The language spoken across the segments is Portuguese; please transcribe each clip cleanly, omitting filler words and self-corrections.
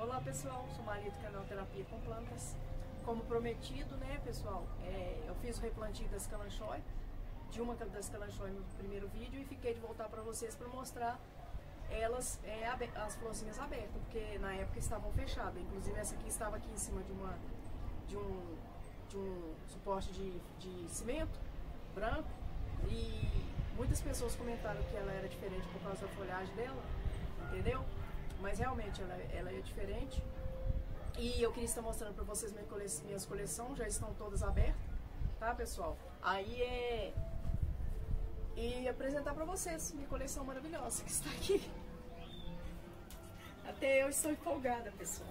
Olá pessoal, sou Maria do canal Terapia com Plantas. Como prometido, né pessoal, eu fiz o replantio das calanchói, de uma das calanchói no primeiro vídeo, e fiquei de voltar para vocês para mostrar elas, as florzinhas abertas, porque na época estavam fechadas. Inclusive essa aqui estava aqui em cima de um suporte de cimento branco, e muitas pessoas comentaram que ela era diferente por causa da folhagem dela, entendeu? Mas realmente ela é diferente. E eu queria estar mostrando para vocês minhas coleções, já estão todas abertas, tá pessoal? Aí e apresentar para vocês minha coleção maravilhosa que está aqui. Até eu estou empolgada, pessoal.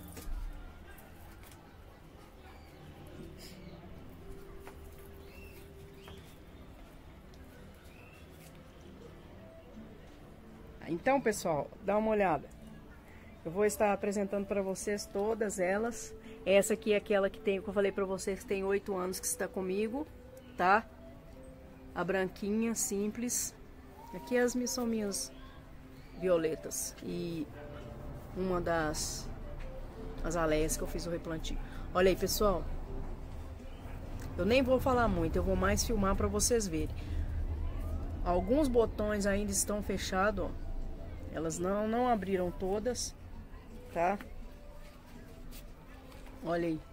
Então, pessoal, dá uma olhada. Eu vou estar apresentando para vocês todas elas. Essa aqui é aquela que eu falei para vocês que tem 8 anos que está comigo, tá? A branquinha, simples. Aqui são minhas violetas. E uma das aleias que eu fiz o replantio. Olha aí, pessoal. Eu nem vou falar muito, eu vou mais filmar para vocês verem. Alguns botões ainda estão fechados, ó. Elas não abriram todas, tá? Olha aí.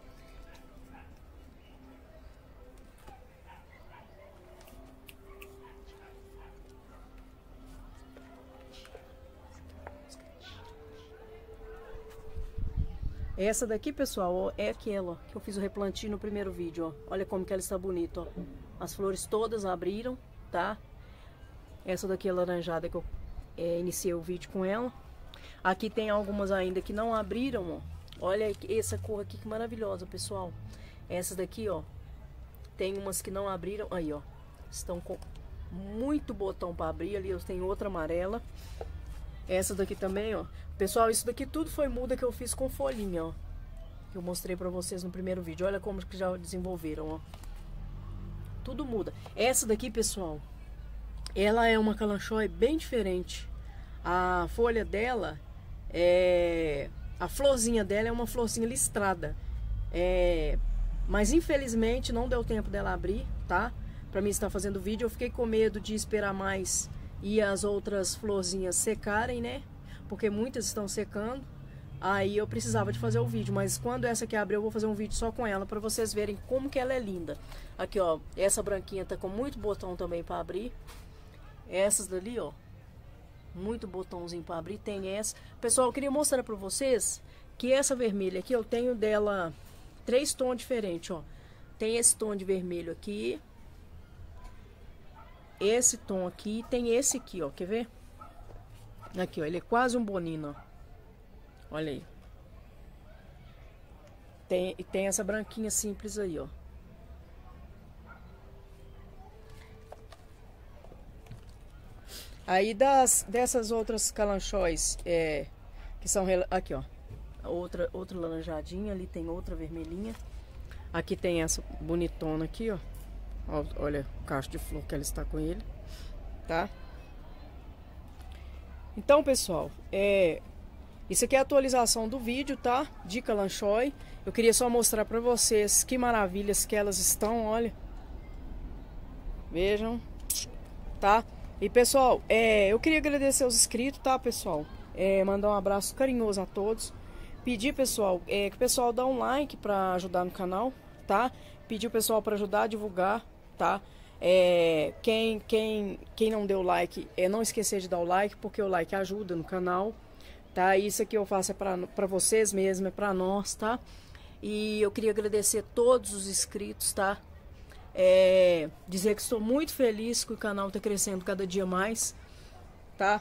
Essa daqui, pessoal, ó, é aquela ó, que eu fiz o replantio no primeiro vídeo, ó. Olha como que ela está bonita, ó. As flores todas abriram, tá? Essa daqui é laranjada que eu iniciei o vídeo com ela. Aqui tem algumas ainda que não abriram, ó. Olha essa cor aqui que maravilhosa, pessoal. Essas daqui, ó, tem umas que não abriram. Aí, ó, estão com muito botão para abrir. Ali eu tenho outra amarela. Essa daqui também, ó. Pessoal, isso daqui tudo foi muda que eu fiz com folhinha, ó. Que eu mostrei para vocês no primeiro vídeo. Olha como que já desenvolveram, ó. Tudo muda. Essa daqui, pessoal, ela é uma calanchói bem diferente. A folha dela a florzinha dela é uma florzinha listrada. Mas infelizmente não deu tempo dela abrir, tá? Pra mim estar fazendo vídeo, eu fiquei com medo de esperar mais e as outras florzinhas secarem, né? Porque muitas estão secando. Aí eu precisava de fazer o vídeo, mas quando essa aqui abrir eu vou fazer um vídeo só com ela pra vocês verem como que ela é linda. Aqui, ó, essa branquinha tá com muito botão também pra abrir. Essas dali, ó, muito botãozinho para abrir. Tem essa. Pessoal, eu queria mostrar para vocês que essa vermelha aqui, eu tenho dela 3 tons diferentes, ó. Tem esse tom de vermelho aqui, esse tom aqui, e tem esse aqui, ó. Quer ver? Aqui, ó, ele é quase um bonino, ó. Olha aí. Tem essa branquinha simples aí, ó. Aí dessas outras calanchóis, que são aqui, ó, outra laranjadinha, ali tem outra vermelhinha. Aqui tem essa bonitona aqui, ó. Olha o cacho de flor que ela está com ele, tá? Então, pessoal, isso aqui é a atualização do vídeo, tá? De calanchói. Eu queria só mostrar pra vocês que maravilhas que elas estão, olha. Vejam, tá? E pessoal, eu queria agradecer aos inscritos, tá pessoal? Mandar um abraço carinhoso a todos. Pedir, pessoal, que o pessoal dá um like pra ajudar no canal, tá? Pedir o pessoal pra ajudar a divulgar, tá? Quem não deu like, não esquecer de dar o like, porque o like ajuda no canal, tá? Isso aqui eu faço pra vocês mesmo, é pra nós, tá? E eu queria agradecer a todos os inscritos, tá? Dizer que estou muito feliz que o canal está crescendo cada dia mais, tá?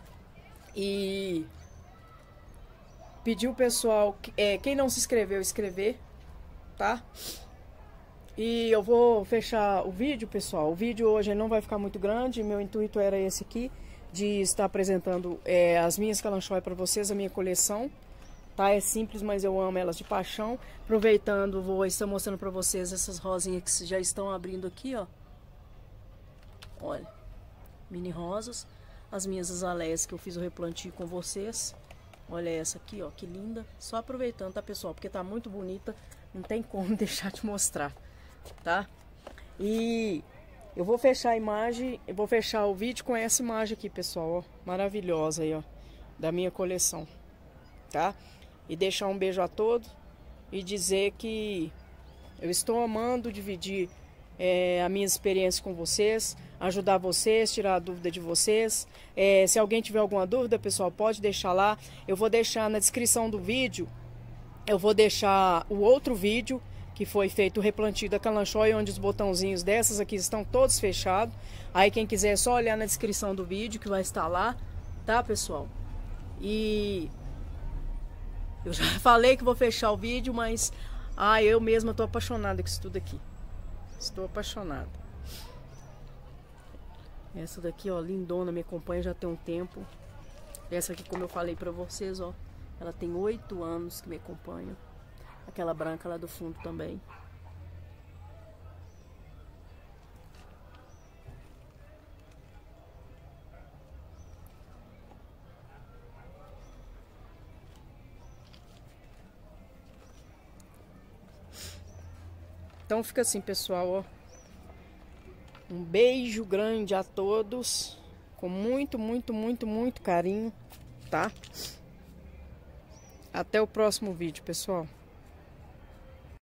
E pedir o pessoal, quem não se inscreveu, inscrever, tá? E eu vou fechar o vídeo, pessoal. O vídeo hoje não vai ficar muito grande. Meu intuito era esse aqui, de estar apresentando as minhas calanchói para vocês, a minha coleção. Tá? É simples, mas eu amo elas de paixão. Aproveitando, vou estar mostrando pra vocês essas rosinhas que já estão abrindo aqui, ó. Olha, mini rosas. As minhas azaleias que eu fiz o replantio com vocês, Olha essa aqui, ó, que linda. Só aproveitando, tá, pessoal? Porque tá muito bonita. Não tem como deixar de mostrar, tá? E eu vou fechar a imagem, eu vou fechar o vídeo com essa imagem aqui, pessoal, ó. Maravilhosa aí, ó. Da minha coleção, tá? E deixar um beijo a todos e dizer que eu estou amando dividir a minha experiência com vocês, ajudar vocês, tirar a dúvida de vocês. Se alguém tiver alguma dúvida, pessoal, pode deixar lá. Eu vou deixar na descrição do vídeo, eu vou deixar o outro vídeo que foi feito o replantio da calanchoe, onde os botãozinhos dessas aqui estão todos fechados. Aí quem quiser é só olhar na descrição do vídeo que vai estar lá, tá, pessoal? E eu já falei que vou fechar o vídeo, mas eu mesma tô apaixonada com isso tudo aqui. Estou apaixonada. Essa daqui, ó, lindona, me acompanha já tem um tempo. Essa aqui, como eu falei pra vocês, ó, ela tem 8 anos que me acompanha. Aquela branca lá do fundo também. Então fica assim, pessoal, ó. Um beijo grande a todos. Com muito, muito, muito, muito carinho, tá? Até o próximo vídeo, pessoal.